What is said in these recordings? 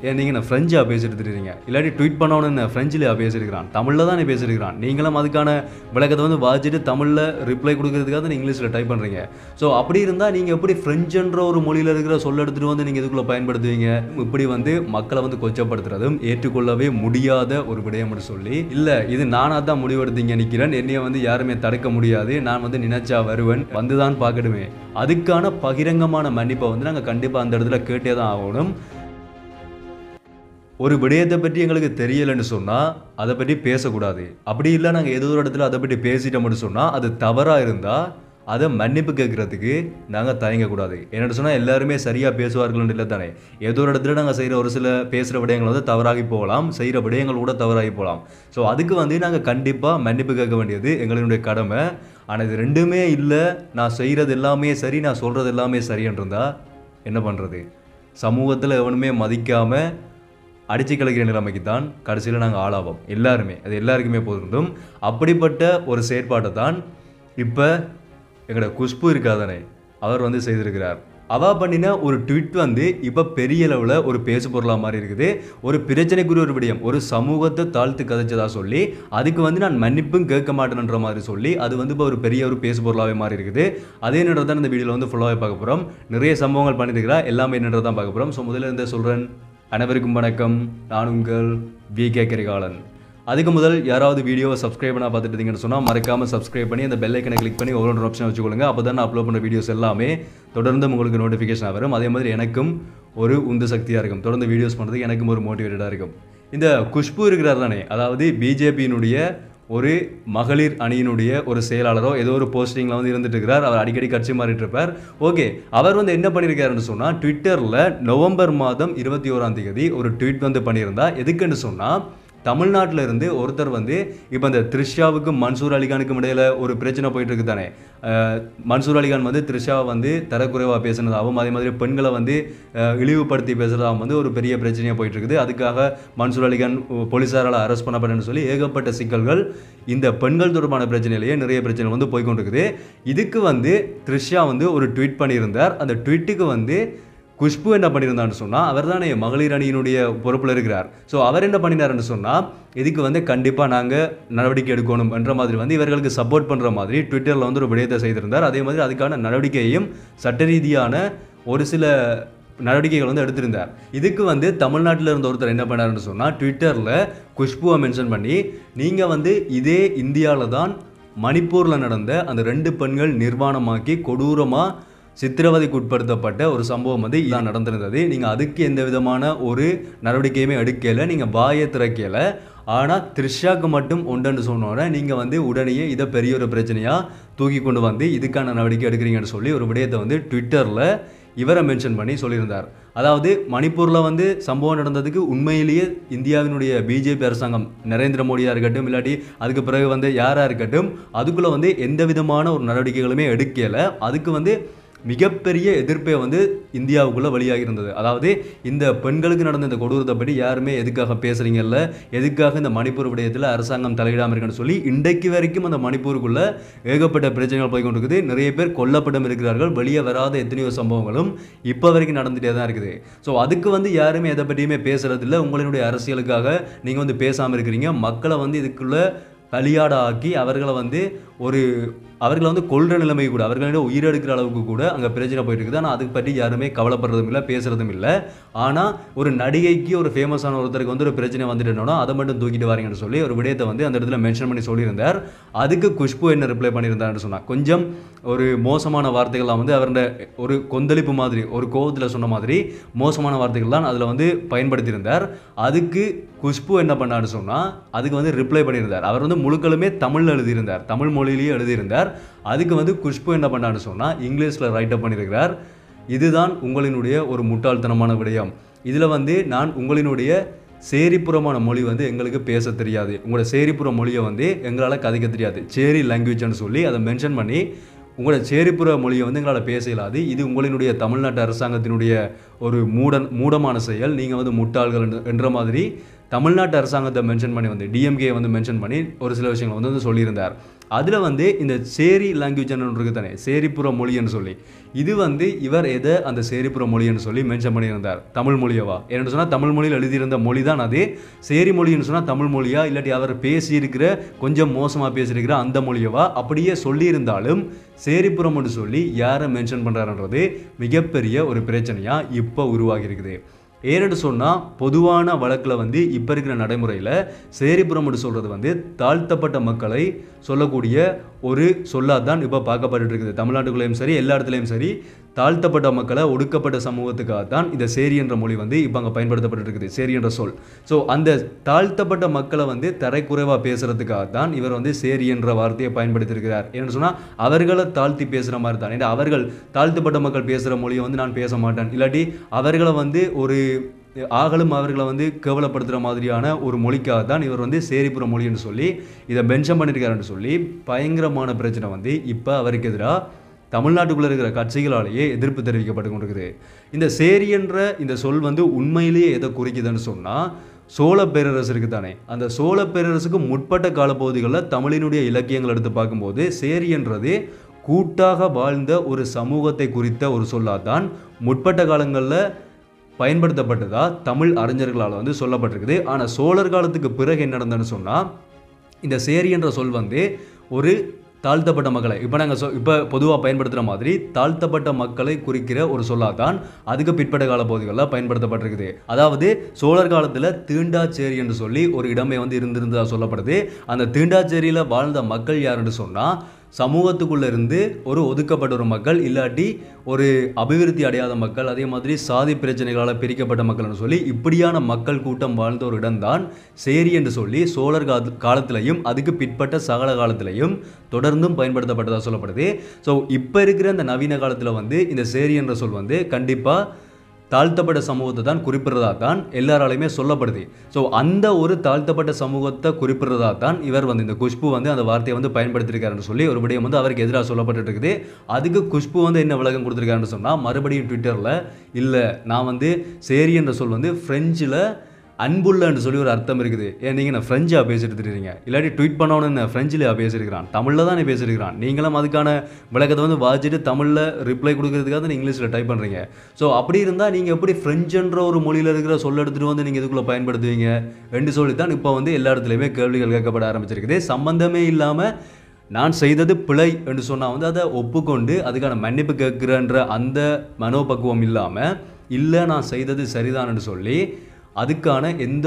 ஏன் நீங்கள் நான் ஃப்ரெஞ்சாக பேசிட்டு இருக்கீங்க, இல்லாட்டி ட்வீட் பண்ணணும்னு ஃப்ரெஞ்சில் பேசியிருக்கிறான், தமிழில் தான் நீ பேசியிருக்கிறான், நீங்களும் அதுக்கான விளக்கத்தை வந்து வாசிட்டு தமிழில் ரிப்ளை கொடுக்கறதுக்காக நீ இங்கிலீஷில் டைப் பண்ணுறீங்க. ஸோ அப்படி இருந்தால் நீங்கள் எப்படி ஃப்ரெஞ்சுன்ற ஒரு மொழியில் இருக்கிற சொல்ல எடுத்துகிட்டு வந்து நீங்கள் இதுக்குள்ளே பயன்படுத்துவீங்க? இப்படி வந்து மக்களை வந்து கொச்சப்படுத்துறதும் ஏற்றுக்கொள்ளவே முடியாத ஒரு விடயம்னு சொல்லி, இல்லை இது நானாக தான் முடிவெடுத்தீங்க நிற்கிறேன், என்னைய வந்து யாருமே தடுக்க முடியாது, நான் வந்து நினைச்சா வருவேன், வந்து தான் பார்க்கணுமே. அதுக்கான பகிரங்கமான மன்னிப்பை வந்து நாங்கள் கண்டிப்பாக அந்த இடத்துல கேட்டே தான் ஆகணும். ஒரு விடயத்தை பற்றி எங்களுக்கு தெரியலைன்னு சொன்னால் அதை பற்றி பேசக்கூடாது. அப்படி இல்லை நாங்கள் ஏதோ ஒரு இடத்துல அதை பற்றி பேசிட்டோம்னு சொன்னால் அது தவறாக இருந்தால் அதை மன்னிப்பு கேட்குறதுக்கு நாங்கள் தயங்கக்கூடாது. என்னென்னு சொன்னால் எல்லாருமே சரியாக பேசுவார்கள்னு இல்லை தானே. ஏதோ ஒரு இடத்துல நாங்கள் செய்கிற ஒரு சில பேசுகிற விடயங்கள் வந்து தவறாகி போகலாம், செய்கிற விடயங்கள் கூட தவறாகி போகலாம். ஸோ அதுக்கு வந்து நாங்கள் கண்டிப்பாக மன்னிப்பு கேட்க வேண்டியது எங்களுடைய கடமை. ஆனால் இது ரெண்டுமே இல்லை, நான் செய்கிறது எல்லாமே சரி, நான் சொல்கிறது எல்லாமே சரின்னு இருந்தால் என்ன பண்ணுறது? சமூகத்தில் எவனுமே மதிக்காமல் அடித்து கலைக்கிற நிலைமைக்கு தான் கடைசியில் நாங்கள் ஆளாவோம் எல்லாருமே. அது எல்லாருக்குமே பொருந்தும். அப்படிப்பட்ட ஒரு செயற்பாட்டை தான் இப்போ எங்களோட குஷ்பு இருக்காதானே அவர் வந்து செய்திருக்கிறார். அவள் பண்ணின ஒரு ட்வீட் வந்து இப்போ பெரிய அளவில் ஒரு பேசு பொருளாக மாதிரி இருக்குது. ஒரு பிரச்சனைக்குரிய ஒரு விடயம், ஒரு சமூகத்தை தாழ்த்து கதைச்சதா சொல்லி அதுக்கு வந்து நான் மன்னிப்பும் கேட்க மாட்டேன்ற மாதிரி சொல்லி அது வந்து இப்போ ஒரு பெரிய ஒரு பேசு பொருளாகவே மாறி இருக்குது. அதே என்னதான் இந்த வீடியோவில் வந்து ஃபுல்லாகவே பார்க்க போகிறோம். நிறைய சம்பவங்கள் பண்ணியிருக்கிறா, எல்லாமே என்னதான் பார்க்க போகிறோம். ஸோ முதல்ல இருந்தே சொல்கிறேன், அனைவருக்கும் வணக்கம், நான் உங்கள் vkkarikalan. அதுக்கு முதல் யாராவது வீடியோவை சப்ஸ்கிரைப் பண்ணால் பார்த்துட்டு இருந்தீங்கன்னு சொன்னால் மறக்காமல் சப்ஸ்கிரைப் பண்ணி அந்த பெல் ஐக்கனை கிளிக் பண்ணி ஒவ்வொரு ஆப்ஷன் வச்சுக்கொள்ளுங்க. அப்போ தான் நான் அப்லோட் பண்ணுற வீடியோஸ் எல்லாமே தொடர்ந்து உங்களுக்கு நோட்டிஃபிகேஷன் வரும். அதே மாதிரி எனக்கும் ஒரு உந்து சக்தியாக இருக்கும், தொடர்ந்து வீடியோஸ் பண்ணுறதுக்கு எனக்கும் ஒரு மோட்டிவேட்டடாக இருக்கும். இந்த குஷ்பு இருக்கிறார் தானே, அதாவது பிஜேபியினுடைய ஒரு மகளிர் அணியினுடைய ஒரு செயலாளரோ ஏதோ ஒரு போஸ்டிங்கில் வந்து இருந்துட்டு இருக்கிறார். அவர் அடிக்கடி கட்சி மாறிட்டு இருப்பார். ஓகே, அவர் வந்து என்ன பண்ணியிருக்காருன்னு சொன்னால் ட்விட்டரில் நவம்பர் மாதம் 21 ஒரு ட்வீட் வந்து பண்ணியிருந்தா. எதுக்குன்னு சொன்னால் தமிழ்நாட்டில் இருந்து ஒருத்தர் வந்து இப்போ இந்த த்ரிஷாவுக்கும் மன்சூர் அலிகானுக்கும் இடையில் ஒரு பிரச்சனை போயிட்டு இருக்கு தானே. மன்சூர் அலிகான் வந்து த்ரிஷாவை வந்து தரக்குறைவாக பேசுனதாகவும் அதே மாதிரி பெண்களை வந்து இழிவுபடுத்தி பேசுகிறதாகவும் வந்து ஒரு பெரிய பிரச்சனையாக போயிட்டு இருக்குது. அதுக்காக மன்சூர் அலிகான் போலீஸாரால் அரெஸ்ட் பண்ணப்பட்டேன்னு சொல்லி ஏகப்பட்ட சிக்கல்கள் இந்த பெண்கள் தொடர்பான பிரச்சனையிலேயே நிறைய பிரச்சனை வந்து போய்கொண்டிருக்குது. இதுக்கு வந்து த்ரிஷா வந்து ஒரு ட்வீட் பண்ணியிருந்தார். அந்த ட்வீட்டுக்கு வந்து குஷ்பு என்ன பண்ணியிருந்தான்னு சொன்னால், அவர் தானே மகளிர் அணியினுடைய பொறுப்பில் இருக்கிறார். ஸோ அவர் என்ன பண்ணினார்னு சொன்னால், இதுக்கு வந்து கண்டிப்பாக நாங்கள் நடவடிக்கை எடுக்கணும் என்ற மாதிரி வந்து இவர்களுக்கு சப்போர்ட் பண்ணுற மாதிரி ட்விட்டரில் வந்து ஒரு விடயத்தை செய்திருந்தார். அதே மாதிரி அதுக்கான நடவடிக்கையையும் சட்ட ரீதியான ஒரு சில நடவடிக்கைகள் வந்து எடுத்திருந்தார். இதுக்கு வந்து தமிழ்நாட்டில் இருந்த ஒருத்தர் என்ன பண்ணாருன்னு சொன்னால், ட்விட்டரில் குஷ்புவை மென்ஷன் பண்ணி, நீங்கள் வந்து இதே இந்தியாவில் தான் மணிப்பூரில் நடந்த அந்த 2 பெண்கள் நிர்வாணமாக்கி கொடூரமாக சித்திரவதைக்கு உட்படுத்தப்பட்ட ஒரு சம்பவம் வந்து இதான் நடந்திருந்தது. நீங்கள் அதுக்கு எந்த விதமான ஒரு நடவடிக்கையுமே எடுக்கலை, நீங்கள் வாயை திறக்கலை. ஆனால் த்ரிஷாவுக்கு மட்டும் உண்டுன்னு சொன்னோன்னே நீங்கள் வந்து உடனே இதை பெரிய ஒரு பிரச்சனையாக தூக்கி கொண்டு வந்து இதுக்கான நடவடிக்கை எடுக்கிறீங்கன்னு சொல்லி ஒரு விடயத்தை வந்து ட்விட்டரில் இவரை மென்ஷன் பண்ணி சொல்லியிருந்தார். அதாவது மணிப்பூரில் வந்து சம்பவம் நடந்ததுக்கு உண்மையிலேயே இந்தியாவினுடைய பிஜேபி அரசாங்கம், நரேந்திர மோடியாக இருக்கட்டும் இல்லாட்டி அதுக்கு பிறகு வந்து யாராக இருக்கட்டும், அதுக்குள்ளே வந்து எந்த விதமான ஒரு நடவடிக்கைகளுமே எடுக்கலை. அதுக்கு வந்து மிகப்பெரிய எதிர்ப்பை வந்து இந்தியாவுக்குள்ளே வழியாகி இருந்தது. அதாவது இந்த பெண்களுக்கு நடந்த இந்த கொடூரத்தை பற்றி யாருமே எதுக்காக பேசுகிறீங்கல்ல, எதுக்காக இந்த மணிப்பூர் விடயத்தில் அரசாங்கம் தலையிடாமல் இருக்குன்னு சொல்லி இன்றைக்கு வரைக்கும் அந்த மணிப்பூருக்குள்ளே ஏகப்பட்ட பிரச்சனைகள் போய் கொண்டிருக்குது. நிறைய பேர் கொல்லப்பட்டும் இருக்கிறார்கள். வெளியே வராத எத்தனையோ சம்பவங்களும் இப்போ வரைக்கும் நடந்துகிட்டே தான் இருக்குது. ஸோ அதுக்கு வந்து யாருமே எதை பற்றியுமே பேசுகிறதில்ல. உங்களுடைய அரசியலுக்காக நீங்கள் வந்து பேசாமல் இருக்கிறீங்க. மக்களை வந்து இதுக்குள்ளே பலியாட ஆக்கி அவர்களை வந்து கொல்ற நிலைமை கூட, அவர்களிட உயிரெடுக்கிற அளவுக்கு கூட அங்கே பிரச்சனை போயிட்டு இருக்குது. ஆனால் அதுக்கு பற்றி யாருமே கவலைப்படுறதும் இல்லை, பேசுகிறதும் இல்லை. ஆனால் ஒரு நடிகைக்கு, ஒரு ஃபேமஸான ஒருத்தருக்கு வந்து ஒரு பிரச்சனை வந்துட்டுனோன்னா அதை மட்டும் தூக்கிட்டு வரீங்கன்னு சொல்லி ஒரு விடயத்தை வந்து அந்த இடத்துல மென்ஷன் பண்ணி சொல்லியிருந்தார். அதுக்கு குஷ்பு என்ன ரிப்ளை பண்ணியிருந்தாருன்னு சொன்னால், கொஞ்சம் ஒரு மோசமான வார்த்தைகள்லாம் வந்து அவருடைய ஒரு கொந்தளிப்பு மாதிரி, ஒரு கோபத்தில் சொன்ன மாதிரி மோசமான வார்த்தைகள் தான் அதில் வந்து பயன்படுத்தியிருந்தார். அதுக்கு குஷ்பு என்ன பண்ணான்னு சொன்னால், அதுக்கு வந்து ரிப்ளை பண்ணியிருந்தார். அவர் வந்து முழுக்களுமே தமிழில் எழுதியிருந்தார், தமிழ் மொழியிலேயே எழுதியிருந்தார். அதுக்கு வந்து குஷ்பு என்ன பண்ணான்னு சொன்னால் இங்கிலீஷில் ரைட்டப் பண்ணியிருக்கிறார். இதுதான் உங்களினுடைய ஒரு முட்டாள்தனமான விடயம். இதில் வந்து நான் உங்களினுடைய சேரிப்புறமான மொழி வந்து எங்களுக்கு பேச தெரியாது, உங்களோட சேரிப்புற மொழியை வந்து எங்களால் கதைக்க தெரியாது, சேரி லாங்குவேஜ்னு சொல்லி அதை மென்ஷன் பண்ணி உங்களோட சேரிப்புற மொழியை வந்து எங்களால் பேச இயலாது. இது உங்களினுடைய தமிழ்நாட்டு அரசாங்கத்தினுடைய ஒரு மூடமான செயல், நீங்கள் வந்து முட்டாள்கள் என்ற மாதிரி தமிழ்நாட்டு அரசாங்கத்தை மென்ஷன் பண்ணி வந்து டிஎம்கே வந்து மென்ஷன் பண்ணி ஒரு சில விஷயங்களை வந்து சொல்லியிருந்தார். அதில் வந்து இந்த சேரி லாங்குவேஜ் இருக்கு தானே, சேரிப்புற மொழின்னு சொல்லி, இது வந்து இவர் எதை அந்த சேரிப்புற மொழின்னு சொல்லி மென்ஷன் பண்ணியிருந்தார், தமிழ் மொழியவா என்னென்னு சொன்னால் தமிழ் மொழியில் எழுதியிருந்த மொழி தான் அது. சேரி மொழின்னு சொன்னால் தமிழ் மொழியா இல்லாட்டி அவர் பேசியிருக்கிற கொஞ்சம் மோசமாக பேசியிருக்கிற அந்த மொழியவா அப்படியே சொல்லியிருந்தாலும் சேரிப்புறம்னு சொல்லி யாரை மென்ஷன் பண்ணுறாருன்றது மிகப்பெரிய ஒரு பிரச்சனையாக இப்போ உருவாகி இருக்குது. ஏன்னு சொன்னால் பொதுவான வழக்கில் வந்து இப்போ இருக்கிற நடைமுறையில் சேரிப்புறம்னு சொல்கிறது வந்து தாழ்த்தப்பட்ட மக்களை சொல்லக்கூடிய ஒரு சொல்லாதான் இப்போ பார்க்கப்பட்டு இருக்குது. தமிழ்நாட்டுக்குள்ளேயும் சரி எல்லா இடத்துலையும் சரி தாழ்த்தப்பட்ட மக்களை ஒடுக்கப்பட்ட சமூகத்துக்காக தான் இந்த சேரி என்ற மொழி வந்து இப்போ அங்கே பயன்படுத்தப்பட்டு இருக்குது, சேரி என்ற சொல். ஸோ அந்த தாழ்த்தப்பட்ட மக்களை வந்து தரைக்குறைவாக பேசுகிறதுக்காக தான் இவர் வந்து சேரி என்ற வார்த்தையை பயன்படுத்தியிருக்கிறார். ஏன்னு சொன்னால் அவர்களை தாழ்த்தி பேசுகிற மாதிரி தான். ஏன்னா அவர்கள் தாழ்த்தப்பட்ட மக்கள் பேசுகிற மொழியை வந்து நான் பேச மாட்டேன், இல்லாட்டி அவர்களை வந்து ஒரு ஆகலும் அவர்களை வந்து கேவலப்படுத்துகிற மாதிரியான ஒரு மொழிக்காக தான் இவர் வந்து சேரிப்புற மொழின்னு சொல்லி இதை மென்ஷன் பண்ணியிருக்காருன்னு சொல்லி பயங்கரமான பிரச்சனை வந்து இப்போ அவருக்கு எதிராக தமிழ்நாட்டுக்குள்ளே இருக்கிற கட்சிகளாலேயே எதிர்ப்பு தெரிவிக்கப்பட்டு கொண்டிருக்குது. இந்த சேரி என்ற இந்த சொல் வந்து உண்மையிலேயே எதை குறிக்குதுன்னு சொன்னால் சோழ பேரரசு இருக்குது தானே, அந்த சோழ பேரரசுக்கு முற்பட்ட காலப்பகுதிகளில் தமிழினுடைய இலக்கியங்கள் எடுத்து பார்க்கும்போது சேரி என்றது கூட்டாக வாழ்ந்த ஒரு சமூகத்தை குறித்த ஒரு சொல்லாதான் முற்பட்ட காலங்களில் பயன்படுத்தப்பட்டதா தமிழ் அறிஞர்களால் வந்து சொல்லப்பட்டிருக்குது. ஆனால் சோழர் காலத்துக்கு பிறகு என்ன நடந்ததுன்னு சொன்னால் இந்த சேரி என்ற சொல் வந்து ஒரு தாழ்த்தப்பட்ட மக்களை இப்போ நாங்கள் இப்போ பொதுவாக பயன்படுத்துகிற மாதிரி தாழ்த்தப்பட்ட மக்களை குறிக்கிற ஒரு சொல்லாதான் அதுக்கு பிற்பட்ட கால பகுதிகளில் பயன்படுத்தப்பட்டிருக்குது. அதாவது சோழர் காலத்தில் தீண்டாச்சேரி என்று சொல்லி ஒரு இடமே வந்து இருந்திருந்ததாக சொல்லப்படுது. அந்த தீண்டாச்சேரியில் வாழ்ந்த மக்கள் யாருன்னு சொன்னால் சமூகத்துக்குள்ளே இருந்து ஒரு ஒதுக்கப்பட்ட ஒரு மக்கள், இல்லாட்டி ஒரு அபிவிருத்தி அடையாத மக்கள், அதே மாதிரி சாதி பிரச்சனைகளால் பிரிக்கப்பட்ட மக்கள்னு சொல்லி இப்படியான மக்கள் கூட்டம் வாழ்ந்த ஒரு இடம்தான் சேரி என்று சொல்லி சோழர் காலத்திலையும் அதுக்கு பிற்பட்ட சகல காலத்திலையும் தொடர்ந்தும் பயன்படுத்தப்பட்டதாக சொல்லப்படுது. ஸோ இப்போ இருக்கிற இந்த நவீன காலத்தில் வந்து இந்த சேரி என்ற சொல் வந்து கண்டிப்பாக தாழ்த்தப்பட்ட சமூகத்தை தான் குறிப்பிடுறதா தான் எல்லாராலையுமே சொல்லப்படுது. ஸோ அந்த ஒரு தாழ்த்தப்பட்ட சமூகத்தை குறிப்பிடுறதா தான் இவர் வந்து இந்த குஷ்பு வந்து அந்த வார்த்தையை வந்து பயன்படுத்தியிருக்காருன்னு சொல்லி ஒரு விடயம் வந்து அவருக்கு எதிராக சொல்லப்பட்டு இருக்குது. அதுக்கு குஷ்பு வந்து என்ன விளக்கம் கொடுத்துருக்காருன்னு சொன்னால் மறுபடியும் ட்விட்டரில் இல்லை நான் வந்து சேரி என்ற சொல் வந்து ஃப்ரெஞ்சில் அன்புள்ளன்னு சொல்லி ஒரு அர்த்தம் இருக்குது. ஏன் நீங்கள் நான் ஃப்ரெஞ்சாக பேசிட்டு இருக்கீங்க, இல்லாட்டி ட்வீட் பண்ணணும்னு ஃப்ரெஞ்சில் பேசியிருக்கிறான், தமிழில் தான் பேசியிருக்கிறான், நீங்களும் அதுக்கான விளக்கத்தை வந்து வாசிட்டு தமிழில் ரிப்ளை கொடுக்கறதுக்காக தான் இங்கிலீஷில் டைப் பண்ணுறீங்க. ஸோ அப்படி இருந்தால் நீங்கள் எப்படி ஃப்ரெஞ்சுன்ற ஒரு மொழியில் இருக்கிற சொல்ல எடுத்துகிட்டு வந்து நீங்கள் இதுக்குள்ளே பயன்படுத்துவீங்க என்று சொல்லித்தான் இப்போ வந்து எல்லா இடத்துலையுமே கேள்விகள் கேட்கப்பட ஆரம்பிச்சிருக்குது. சம்பந்தமே இல்லாமல் நான் செய்தது பிழை என்று சொன்னால் வந்து அதை ஒப்புக்கொண்டு அதுக்கான மன்னிப்பு கேட்குறன்ற அந்த மனோபக்குவம் இல்லாமல் இல்லை நான் செய்தது சரிதான்னு சொல்லி அதுக்கான எந்த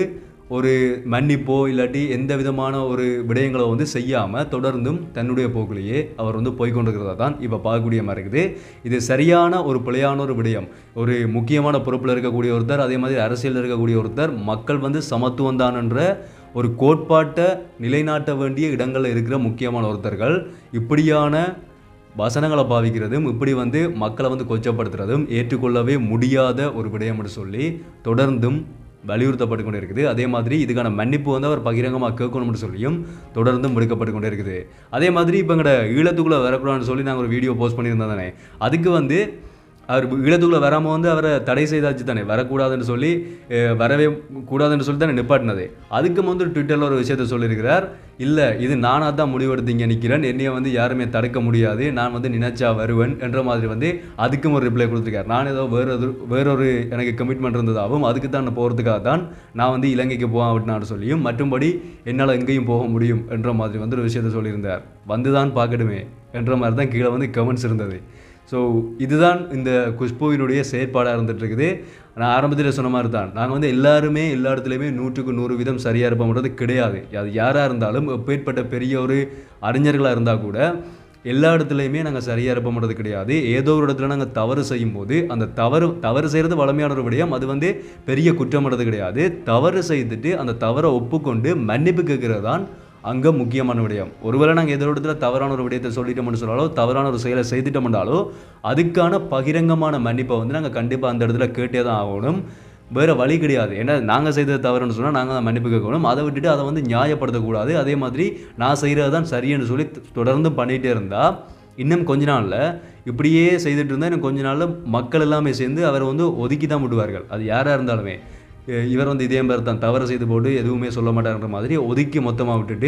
ஒரு மன்னிப்போ இல்லாட்டி எந்த விதமான ஒரு விடயங்களோ வந்து செய்யாமல் தொடர்ந்தும் தன்னுடைய போக்கிலேயே அவர் வந்து போய்கொண்டிருக்கிறதா தான் இப்போ பார்க்கக்கூடிய மாதிரி இருக்குது. இது சரியான ஒரு பிழையான ஒரு விடயம். ஒரு முக்கியமான பொறுப்பில் இருக்கக்கூடிய ஒருத்தர், அதே மாதிரி அரசியலில் இருக்கக்கூடிய ஒருத்தர் மக்கள் வந்து சமத்துவம் தான் என்ற ஒரு கோட்பாட்டை நிலைநாட்ட வேண்டிய இடங்களில் இருக்கிற முக்கியமான ஒருத்தர்கள் இப்படியான வசனங்களை பாவிக்கிறதும் இப்படி வந்து மக்களை வந்து கொச்சப்படுத்துறதும் ஏற்றுக்கொள்ளவே முடியாத ஒரு விடயம் என்று சொல்லி தொடர்ந்தும் வலியுறுத்தப்பட்டு கொண்டே இருக்குது. அதே மாதிரி இதுக்கான மன்னிப்பு வந்து அவர் பகிரங்கமாக கேட்கணும்னு சொல்லியும் தொடர்ந்தும் விடுக்கப்பட்டு கொண்டே இருக்குது. அதே மாதிரி இப்போ எங்கள்ட ஈழத்துக்குள்ளே வரக்கூடாதுன்னு சொல்லி நாங்கள் ஒரு வீடியோ போஸ்ட் பண்ணியிருந்தோம் தானே, அதுக்கு வந்து அவர் ஈழத்துக்குள்ளே வராமல் வந்து அவரை தடை செய்தாச்சு தானே, வரக்கூடாதுன்னு சொல்லி வரவே கூடாதுன்னு சொல்லி தானே நிப்பாட்டினது. அதுக்கு வந்து ட்விட்டரில் ஒரு விஷயத்த சொல்லியிருக்கிறார், இல்லை இது நானாக தான் முடிவெடுத்தீங்க நிற்கிறேன், என்னையை வந்து யாருமே தடுக்க முடியாது, நான் வந்து நினைச்சா வருவேன் என்ற மாதிரி வந்து அதுக்கும் ஒரு ரிப்ளை கொடுத்துருக்கார். நான் ஏதோ வேறொரு எனக்கு கமிட்மெண்ட் இருந்ததாகவும் அதுக்கு தான் நான் போகிறதுக்காக தான் நான் வந்து இலங்கைக்கு போக விட்டுனான்னு சொல்லியும் மற்றும்படி என்னால் எங்கேயும் போக முடியும் என்ற மாதிரி வந்து ஒரு விஷயத்த சொல்லியிருந்தார். வந்து தான் பார்க்கணுமே என்ற மாதிரி தான் கீழே வந்து கமெண்ட்ஸ் இருந்தது. ஸோ இதுதான் இந்த குஷ்புவினுடைய செயற்பாடாக இருந்துகிட்ருக்குது. நான் ஆரம்பத்தில் சொன்ன மாதிரி தான் நாங்கள் வந்து எல்லாருமே எல்லா இடத்துலையுமே 100% சரியாக இருப்போம்ன்றது கிடையாது. அது யாராக இருந்தாலும் எப்பேற்பட்ட பெரிய ஒரு அறிஞர்களாக இருந்தால் கூட எல்லா இடத்துலையுமே நாங்கள் சரியாக இருப்போம்ன்றது கிடையாது. ஏதோ ஒரு இடத்துல நாங்கள் தவறு செய்யும்போது அந்த தவறு செய்கிறது வளமையான ஒரு விடயம், அது வந்து பெரிய குற்றம்ன்றது கிடையாது. தவறு செய்துட்டு அந்த தவறை ஒப்புக்கொண்டு மன்னிப்பு கேட்கிறது தான் அங்கே முக்கியமான விடயம். ஒருவேளை நாங்கள் எதோ இடத்துல தவறான ஒரு விடயத்தை சொல்லிட்டோம்னு சொன்னாலோ தவறான ஒரு செயலை செய்துட்டோம்னாலோ அதுக்கான பகிரங்கமான மன்னிப்பை வந்து நாங்கள் கண்டிப்பாக அந்த இடத்துல கேட்டே தான் ஆகணும். வேறு வழி கிடையாது. ஏன்னா நாங்கள் செய்தது தவறுன்னு சொன்னால் நாங்கள் மன்னிப்பு கேட்கணும். அதை விட்டுட்டு அதை வந்து நியாயப்படுத்தக்கூடாது. அதே மாதிரி நான் செய்கிறது தான் சரின்னு சொல்லி தொடர்ந்து பண்ணிகிட்டே இருந்தால் இன்னும் கொஞ்ச நாளில் இப்படியே செய்துட்டு இருந்தால் இன்னும் கொஞ்ச நாளில் மக்கள் எல்லாமே சேர்ந்து அவரை வந்து ஒதுக்கி தான் விடுவார்கள். அது யாராக இருந்தாலுமே இவர் வந்து இதே மாதிரி தான் தவறு செய்து போட்டு எதுவுமே சொல்ல மாட்டார்ன்ற மாதிரி ஒதுக்கி மொத்தமாக விட்டுட்டு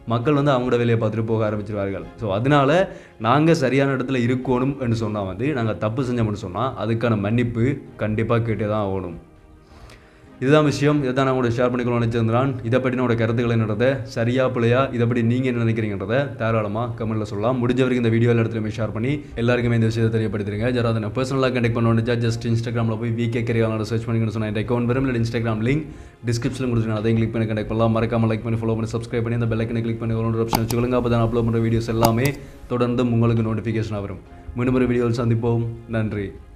மக்கள் வந்து அவங்களோட வேலையை பார்த்துட்டு போக ஆரம்பிச்சிருவார்கள். ஸோ அதனால நாங்கள் சரியான இடத்துல இருக்கணும் என்று சொன்னால் வந்து நாங்கள் தப்பு செஞ்சோம்னு சொன்னால் அதுக்கான மன்னிப்பு கண்டிப்பாக கேட்டே தான் ஆகணும். இதுதான் விஷயம். இதை தான் நான் உங்களோட ஷேர் பண்ணிக்கணும்னு நினச்சிருந்தான். இதை பற்றினோட கருத்துக்களை என்னன்றதை சரியா பிள்ளையா இதை பற்றி நீங்கள் என்ன நினைக்கிறீங்கன்றதை தாராளமாக கமெண்ட்டில் சொல்லலாம். முடிஞ்ச வரைக்கும் இந்த வீடியோ எல்லா இடத்துலையுமே ஷேர் பண்ணி எல்லாருக்குமே இந்த விஷயத்தை தெரியப்படுத்துறீங்க. யாராவது நான் பர்சனலாக கண்டெக்ட் பண்ணணும்னு ஜஸ்ட் இன்ஸ்டாகிராமில் போய் vkkarikalan சர்ச் பண்ணிக்கணும்னு சொன்னால் என் அக்கௌண்ட் வரும். இல்லை இன்ஸ்டாகிராம் லிங்க் டிஸ்கிரிப்ஷனில் கொடுத்துருக்கேன். அதையும் கிளிக் பண்ணி கண்டெக்ட் பண்ணலாம். மறக்காமல் லைக் பண்ணி ஃபாலோ பண்ணி சப்ஸ்கிரைப் பண்ணி அந்த பெல் ஐக்கனை கிளிக் பண்ணி ஒரு ஆப்ஷன் வச்சுக்கொள்ளுங்க. அப்போ தான் அப்லோட் பண்ணுற வீடியோஸ் எல்லாமே தொடர்ந்து உங்களுக்கு நோட்டிஃபிகேஷனாக வரும். மீண்டும் ஒரு வீடியோவில் சந்திப்போம். நன்றி.